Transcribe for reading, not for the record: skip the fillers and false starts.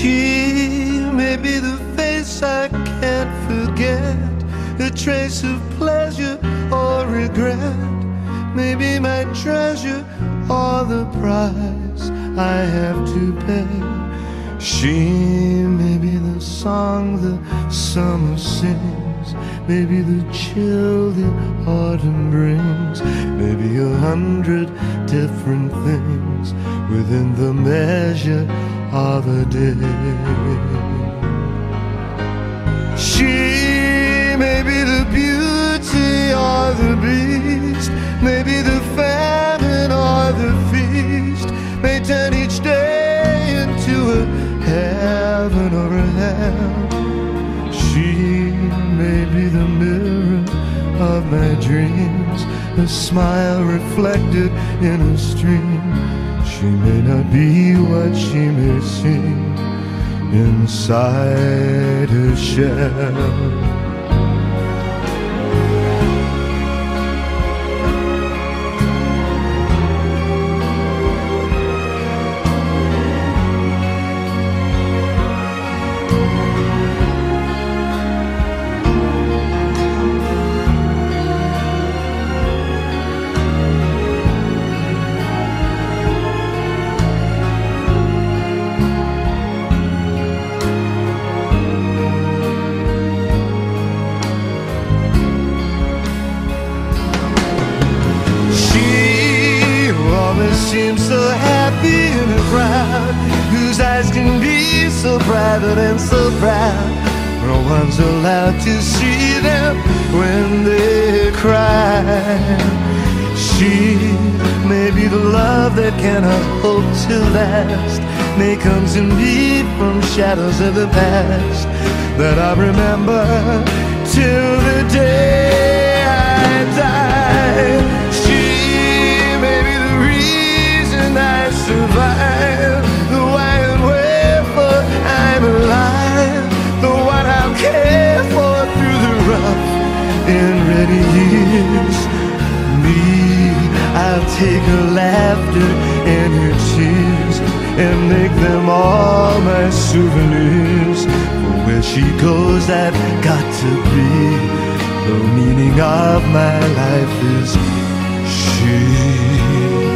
She may be the face I can't forget, a trace of pleasure or regret, maybe my treasure or the price I have to pay. She may be the song the summer sings, maybe the chill the autumn brings, maybe 100 different things within the measure of a day. She may be the beauty or the beast, maybe the famine or the feast, may turn each day into a heaven or a hell. She may be the mirror of my dreams, a smile reflected in a stream. She may not be what she may seem inside her shell. Seems so happy in a crowd, whose eyes can be so private and so proud. No one's allowed to see them when they cry. She may be the love that cannot hope to last, may come to me from shadows of the past that I remember till the day I die. I survive, the why and wherefore I'm alive, the what I'll care for through the rough and ready years. Me, I'll take her laughter and her tears and make them all my souvenirs. For where she goes, I've got to be. The meaning of my life is she.